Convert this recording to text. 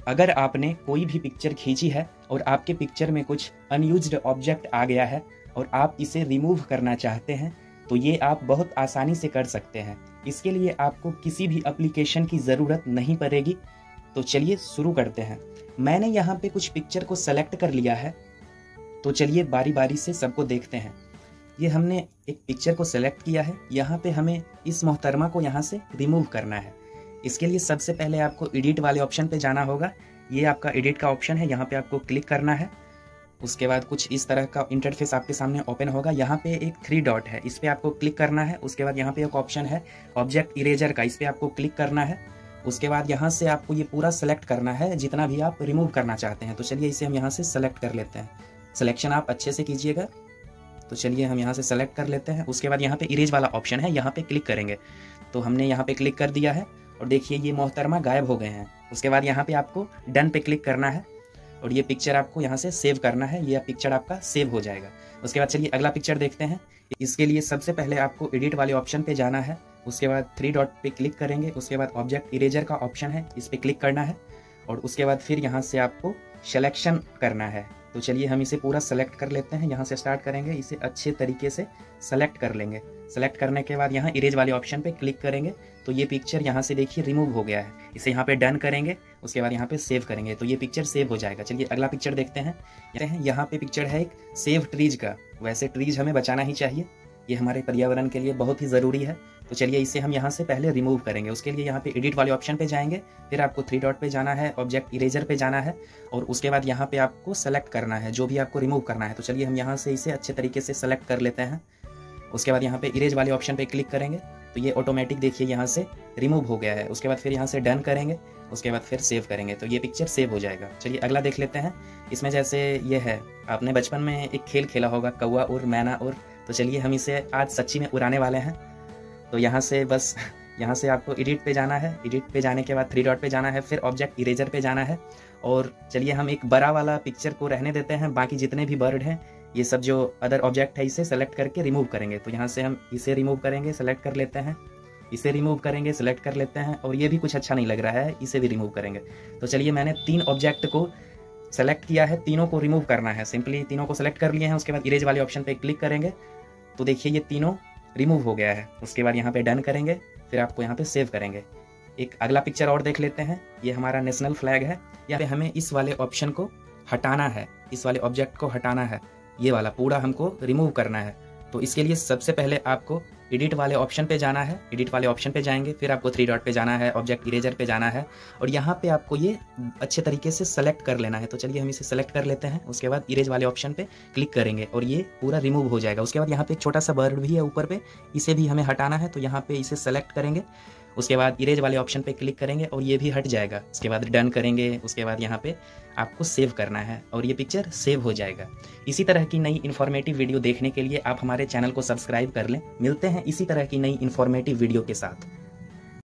अगर आपने कोई भी पिक्चर खींची है और आपके पिक्चर में कुछ अनयूज्ड ऑब्जेक्ट आ गया है और आप इसे रिमूव करना चाहते हैं तो ये आप बहुत आसानी से कर सकते हैं। इसके लिए आपको किसी भी एप्लीकेशन की ज़रूरत नहीं पड़ेगी। तो चलिए शुरू करते हैं। मैंने यहाँ पे कुछ पिक्चर को सेलेक्ट कर लिया है, तो चलिए बारी बारी से सबको देखते हैं। ये हमने एक पिक्चर को सेलेक्ट किया है, यहाँ पे हमें इस मोहतरमा को यहाँ से रिमूव करना है। इसके लिए सबसे पहले आपको एडिट वाले ऑप्शन पे जाना होगा। ये आपका एडिट का ऑप्शन है, यहाँ पे आपको क्लिक करना है। उसके बाद कुछ इस तरह का इंटरफेस आपके सामने ओपन होगा। यहाँ पे एक 3 डॉट है, इस पर आपको क्लिक करना है। उसके बाद यहाँ पे एक ऑप्शन है ऑब्जेक्ट इरेजर का, इस पर आपको क्लिक करना है। उसके बाद यहाँ से आपको ये पूरा सेलेक्ट करना है जितना भी आप रिमूव करना चाहते हैं। तो चलिए इसे हम यहाँ से सेलेक्ट कर लेते हैं। सिलेक्शन आप अच्छे से कीजिएगा। तो चलिए हम यहाँ से सेलेक्ट कर लेते हैं। उसके बाद यहाँ पे इरेज वाला ऑप्शन है, यहाँ पे क्लिक करेंगे। तो हमने यहाँ पे क्लिक कर दिया है और देखिए ये मोहतरमा गायब हो गए हैं। उसके बाद यहाँ पे आपको डन पे क्लिक करना है और ये पिक्चर आपको यहाँ से सेव करना है। ये पिक्चर आपका सेव हो जाएगा। उसके बाद चलिए अगला पिक्चर देखते हैं। इसके लिए सबसे पहले आपको एडिट वाले ऑप्शन पे जाना है। उसके बाद 3 डॉट पे क्लिक करेंगे। उसके बाद ऑब्जेक्ट इरेजर का ऑप्शन है, इस पर क्लिक करना है और उसके बाद फिर यहाँ से आपको सिलेक्शन करना है। तो चलिए हम इसे पूरा सेलेक्ट कर लेते हैं। यहाँ से स्टार्ट करेंगे, इसे अच्छे तरीके से सेलेक्ट कर लेंगे। सेलेक्ट करने के बाद यहाँ इरेज वाले ऑप्शन पे क्लिक करेंगे तो ये पिक्चर यहाँ से देखिए रिमूव हो गया है। इसे यहाँ पे डन करेंगे। उसके बाद यहाँ पे सेव करेंगे तो ये पिक्चर सेव हो जाएगा। चलिए अगला पिक्चर देखते हैं। यहाँ पे पिक्चर है एक सेव ट्रीज का। वैसे ट्रीज हमें बचाना ही चाहिए, ये हमारे पर्यावरण के लिए बहुत ही ज़रूरी है। तो चलिए इसे हम यहाँ से पहले रिमूव करेंगे। उसके लिए यहाँ पे एडिट वाले ऑप्शन पे जाएंगे, फिर आपको 3 डॉट पे जाना है, ऑब्जेक्ट इरेजर पे जाना है और उसके बाद यहाँ पे आपको सेलेक्ट करना है जो भी आपको रिमूव करना है। तो चलिए हम यहाँ से इसे अच्छे तरीके से सेलेक्ट कर लेते हैं। उसके बाद यहाँ पे इरेज वाले ऑप्शन पे क्लिक करेंगे तो ये ऑटोमेटिक देखिए यहाँ से रिमूव हो गया है। उसके बाद फिर यहाँ से डन करेंगे। उसके बाद फिर सेव करेंगे तो ये पिक्चर सेव हो जाएगा। चलिए अगला देख लेते हैं। इसमें जैसे ये है, आपने बचपन में एक खेल खेला होगा कौवा और मैना और, तो चलिए हम इसे आज सच्ची में उड़ाने वाले हैं। तो यहाँ से बस यहाँ से आपको एडिट पे जाना है। एडिट पे जाने के बाद 3 डॉट पे जाना है, फिर ऑब्जेक्ट इरेजर पे जाना है और चलिए हम एक बड़ा वाला पिक्चर को रहने देते हैं। बाकी जितने भी बर्ड हैं, ये सब जो अदर ऑब्जेक्ट है, इसे सेलेक्ट करके रिमूव करेंगे। तो यहाँ से हम इसे रिमूव करेंगे, सेलेक्ट कर लेते हैं। इसे रिमूव करेंगे, सेलेक्ट कर लेते हैं और ये भी कुछ अच्छा नहीं लग रहा है, इसे भी रिमूव करेंगे। तो चलिए मैंने 3 ऑब्जेक्ट को सेलेक्ट किया है, तीनों को रिमूव करना है। सिंपली तीनों को सेलेक्ट कर लिए हैं। उसके बाद इरेज वाले ऑप्शन पे क्लिक करेंगे तो देखिए ये तीनों रिमूव हो गया है। उसके बाद यहाँ पे डन करेंगे, फिर आपको यहाँ पे सेव करेंगे। एक अगला पिक्चर और देख लेते हैं। ये हमारा नेशनल फ्लैग है। यहाँ पे हमें इस वाले ऑप्शन को हटाना है, इस वाले ऑब्जेक्ट को हटाना है, ये वाला पूरा हमको रिमूव करना है। तो इसके लिए सबसे पहले आपको एडिट वाले ऑप्शन पे जाना है। एडिट वाले ऑप्शन पे जाएंगे, फिर आपको 3 डॉट पे जाना है, ऑब्जेक्ट इरेजर पे जाना है और यहाँ पे आपको ये अच्छे तरीके से सेलेक्ट कर लेना है। तो चलिए हम इसे सेलेक्ट कर लेते हैं। उसके बाद इरेज वाले ऑप्शन पे क्लिक करेंगे और ये पूरा रिमूव हो जाएगा। उसके बाद यहाँ पे एक छोटा सा बर्ड भी है ऊपर पे, इसे भी हमें हटाना है। तो यहाँ पे इसे सेलेक्ट करेंगे। उसके बाद इरेज वाले ऑप्शन पे क्लिक करेंगे और ये भी हट जाएगा। उसके बाद डन करेंगे। उसके बाद यहाँ पे आपको सेव करना है और ये पिक्चर सेव हो जाएगा। इसी तरह की नई इन्फॉर्मेटिव वीडियो देखने के लिए आप हमारे चैनल को सब्सक्राइब कर लें। मिलते हैं इसी तरह की नई इन्फॉर्मेटिव वीडियो के साथ।